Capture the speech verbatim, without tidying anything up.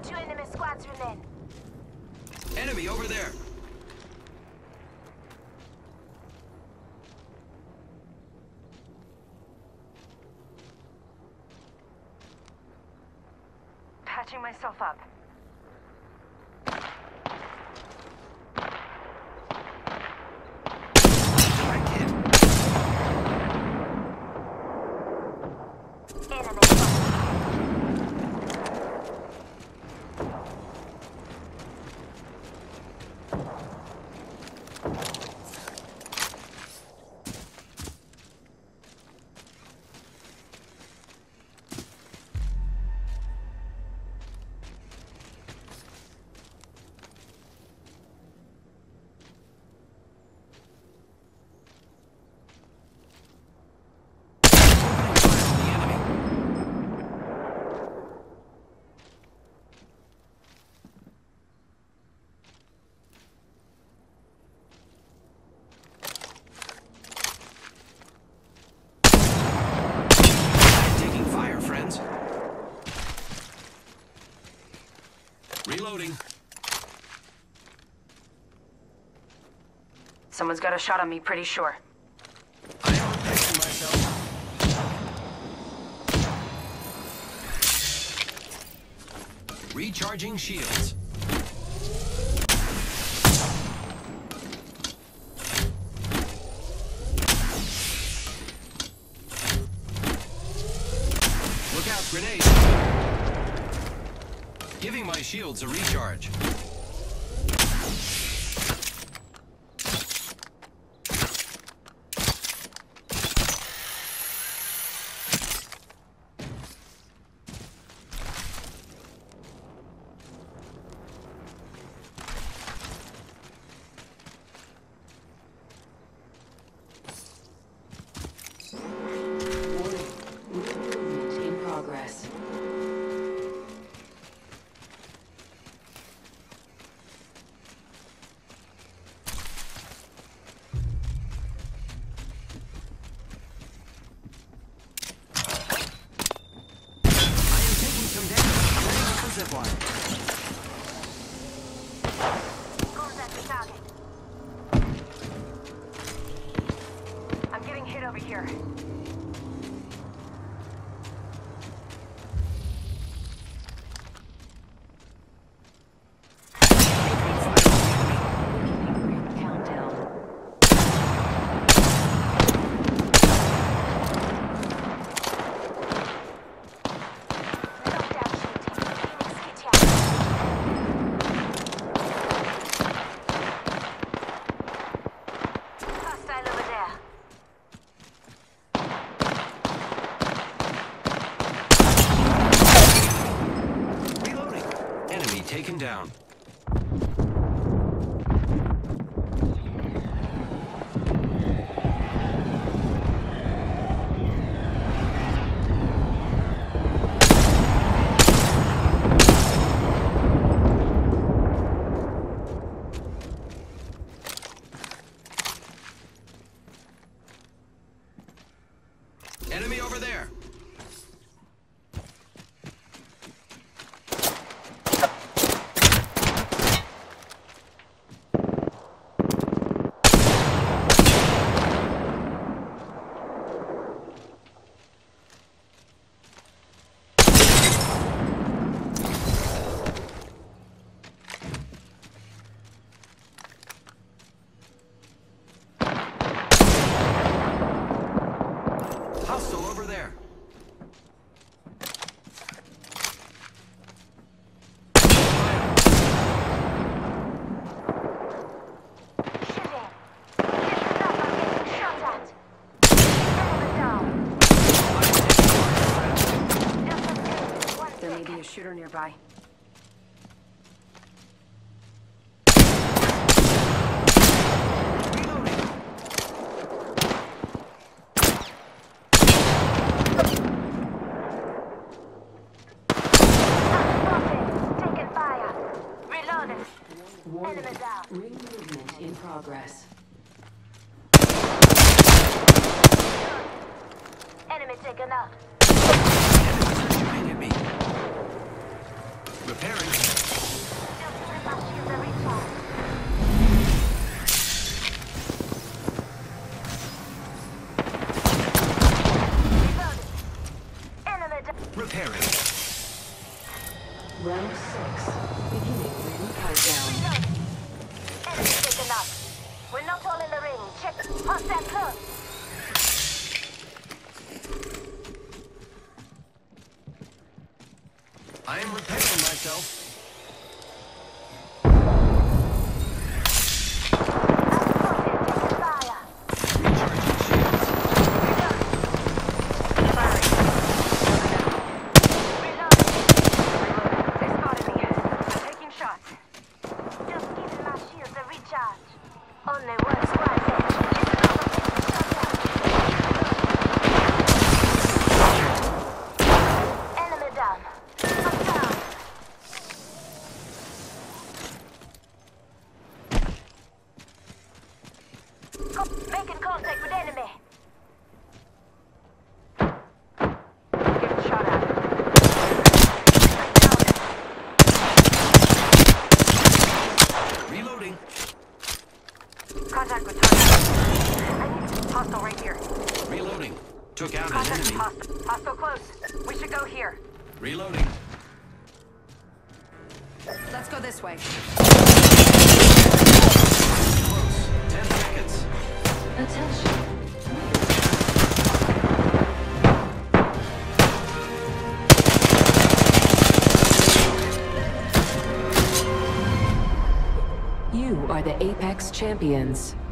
Two enemy squads remain. Enemy over there. Patching myself up. Direct hit. Enemy. Reloading. Someone's got a shot on me, pretty sure. I am protecting myself. Recharging shields. Look out, grenade. Giving my shields a recharge. In progress. Zipline. Contact the target. I'm getting hit over here. Taken down. Enemy over there. Hostile over there. There may be a shooter nearby. Enemy down. Ring movement in progress. Enemy taken out. Enemies are shooting at me. Repairing. Just giving my shield a recharge. Reloading. Enemy down. Repairing. Round six. Beginning ring countdown. Reloading. Enemy taken up. We're not all in the ring. Check. Hostile close. I am repairing myself. Fire. Recharging shields. Firing. Reloading. They spotted me. I'm taking shots. Just giving my shield a recharge. Only one squad left. Enemy down. I'm down. Co- making contact with enemy. Getting shot at. Reloading. Contact with target. Hostile right here. Reloading. Took out an Contact with enemy. hostile. Hostile close. We should go here. Reloading. Let's go this way. Close. Ten seconds. Attention. You are the Apex Champions.